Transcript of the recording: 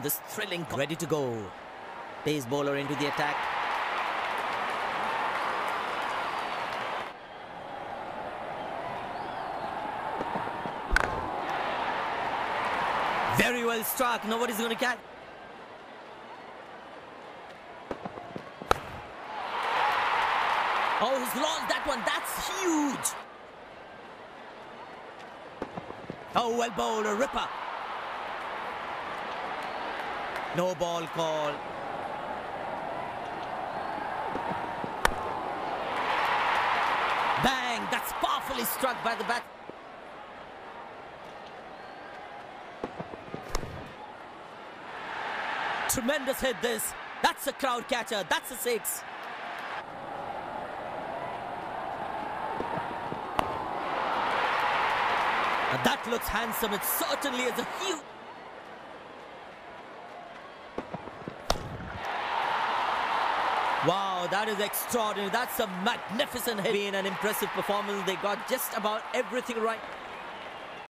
this thrilling. Ready to go. Pace bowler into the attack. Very well struck. Nobody's going to catch. Oh, he's lost that one. That's huge. Oh, well bowled. A ripper. No ball call. Bang. That's powerfully struck by the bat. Tremendous hit this. That's a crowd catcher. That's a six. That looks handsome. It certainly is a huge... Wow, that is extraordinary. That's a magnificent hit. Been an impressive performance. They got just about everything right.